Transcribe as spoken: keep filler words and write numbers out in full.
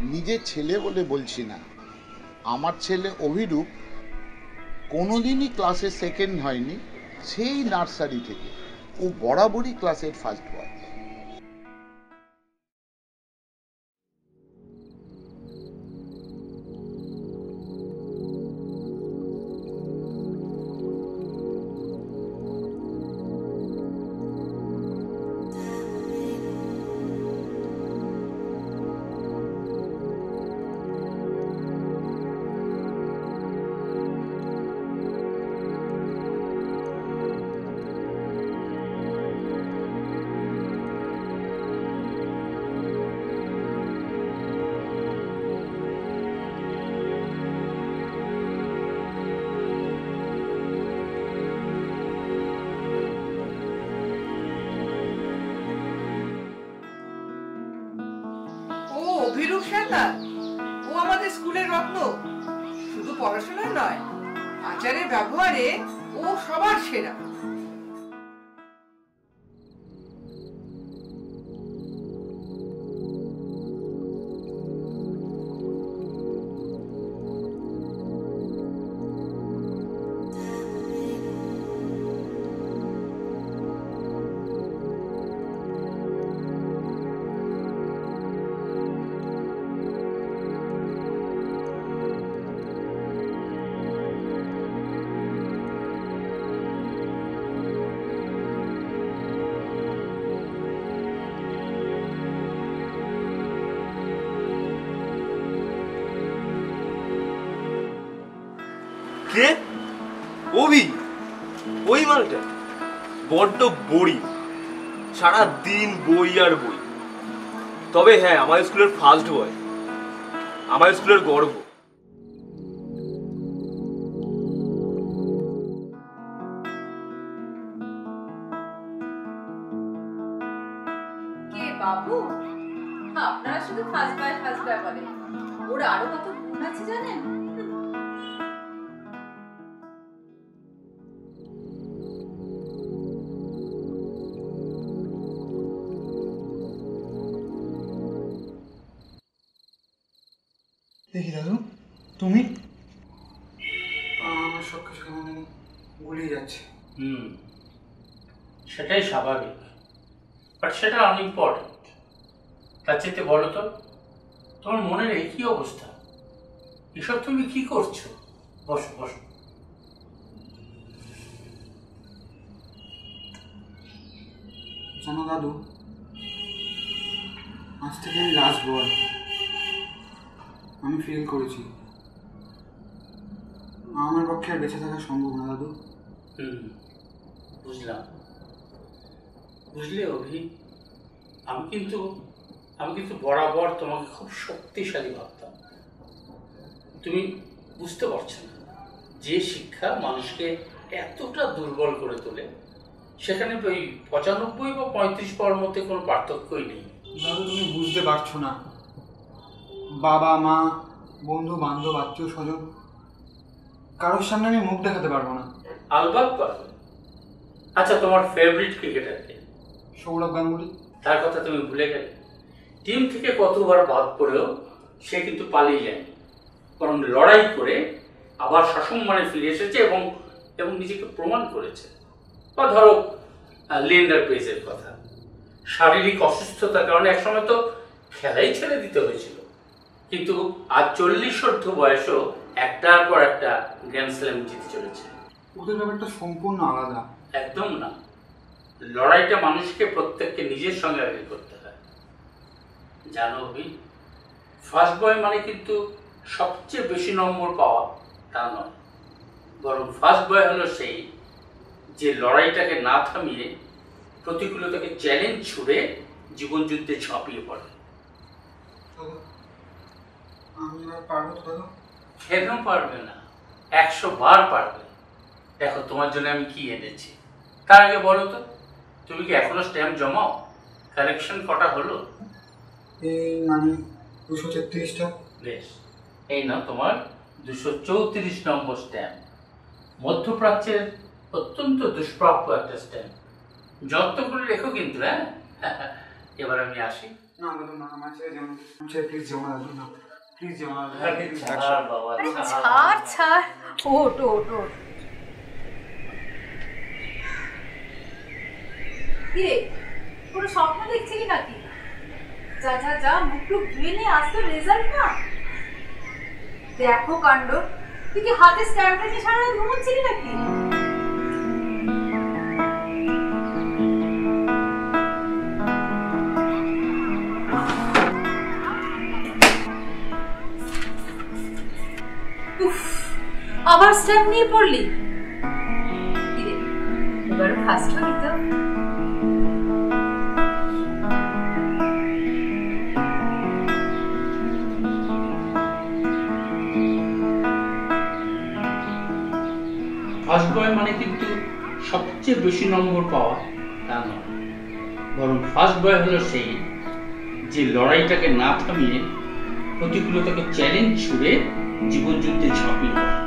নিজের ছেলে বলে বলছি না, আমার ছেলে অভিরূপ কোনোদিনই ক্লাসে সেকেন্ড হয়নি, সেই নার্সারি থেকে ও বরাবরই ক্লাসের ফার্স্ট বয়। অভিরূপ সরকার ও আমাদের স্কুলের রত্ন, শুধু পড়াশোনায় নয়, আচারে ব্যবহারে ও সবার সেরা। কে? অভি? ওই মালটা বড্ড বড়ি, সারা দিন বই আর বই। তবে হ্যাঁ, আমার স্কুলের ফার্স্ট বয়, আমার স্কুলের গর্ব। কে বাবু? আপনারা শুধু ফার্স্ট বয় ফার্স্ট বয় বলে, ওর আরো কত গুণ আছে জানেন? দেখি দাদু, তুমি? আমার সব কিছু কেমন ভুলেই যাচ্ছে। হুম, সেটাই স্বাভাবিক, বাট সেটা আনইম্পর্টেন্ট। তার চেয়ে বলো তো, তোমার মনের এই কি অবস্থা? এসব তুমি কি করছো? বসো বসো। জানো দাদু, আজ থেকে আমি লাস্ট বয়। আমি ফিল করেছি আমার পক্ষে আর বেঁচে থাকা সম্ভব না দাদু। হুম, বুঝলাম। বুঝলে অভি, আমি কিন্তু আমি কিন্তু বরাবর তোমাকে খুব শক্তিশালী ভাবতাম। তুমি বুঝতে পারছো না, যে শিক্ষা মানুষকে এতটা দুর্বল করে তোলে, সেখানে ওই পঁচানব্বই বা পঁয়ত্রিশ পাওয়ার মধ্যে কোনো পার্থক্যই নেই। দাদু, তুমি বুঝতে পারছো না। বাবা মা, বন্ধু বান্ধব, আত্মীয় স্বজন, কারোর সামনে আমি মুখ দেখাতে পারবো না। আলবাত পারবে। আচ্ছা, তোমার ফেভারিট ক্রিকেটার কে? সৌরভ গাঙ্গুলি। তার কথা তুমি ভুলে গেলে? টিম থেকে কতবার বাদ পড়েও সে কিন্তু পালিয়ে যায়নি, বরং লড়াই করে আবার সসম্মানে ফিরে এসেছে এবং এবং নিজেকে প্রমাণ করেছে। বা ধরো লিয়েন্ডার পেজের কথা, শারীরিক অসুস্থতার কারণে একসময় তো খেলাই ছেড়ে দিতে হয়েছিল, কিন্তু আজ চল্লিশ অর্ধ বয়সেও একটার পর একটা গ্র্যান্ড স্ল্যাম জিতে চলেছে। ওদের ব্যাপারটা সম্পূর্ণ আলাদা। একদম না, লড়াইটা মানুষকে প্রত্যেককে নিজের সঙ্গে আগে করতে হয়। জানো অভি, ফার্স্ট বয় মানে কিন্তু সবচেয়ে বেশি নম্বর পাওয়া তা নয়, বরং ফার্স্ট বয় হলো সেই যে লড়াইটাকে না থামিয়ে প্রতিকূলতাকে চ্যালেঞ্জ ছুড়ে জীবন যুদ্ধে ঝাঁপিয়ে পড়ে। আমি আর পারবো তো দাদা? কেন পারবে না? একশো বার পারবে। দেখো, তোমার জন্য আমি কি এনেছি। তার আগে বলো তো, তুমি কি এখনো স্ট্যাম্প জমাও? কারেকশন কটা হলো? এই মানে দুশো তেত্রিশটা। বেশ, এই না তোমার দুশো চৌত্রিশ নম্বর স্ট্যাম্প। মধ্যপ্রাচ্যের অত্যন্ত দুষ্প্রাপ্য একটা স্ট্যাম্প। যত্ন করে রেখো কিন্তু। হ্যাঁ, এবার আমি আসি। না দাদু না, আমার ছেড়ে যেও না, আমার ছেড়ে প্লিজ যেও না দাদু, না প্লিজ যেও না দাদু। আরে ছাড় বাবা, আরে ছাড়। ছাড় ছাড়, ওট ওট ওট। কিরে, কোনো স্বপ্ন দেখছিলি নাকি? যা যা যা, মুখ টুক ধুয়ে নিয়ে আসতো রেজাল্ট না। দেখো কাণ্ড, তুই কি হাতে স্ট্যাম্পটা নিয়ে সারা রাত ঘুমোচ্ছিলি নাকি? উফ, আবার স্ট্যাম্প নিয়ে পড়লি? কিরে, এবার ফার্স্ট হলি তো? ফার্স্ট বয় মানে কিন্তু সবচেয়ে বেশি নম্বর পাওয়া তা নয়, বরং ফার্স্ট বয় হলো সেই যে লড়াইটাকে না থামিয়ে প্রতিকূলতাকে চ্যালেঞ্জ ছুড়ে জীবন যুদ্ধে ঝাঁপিয়ে পড়ে।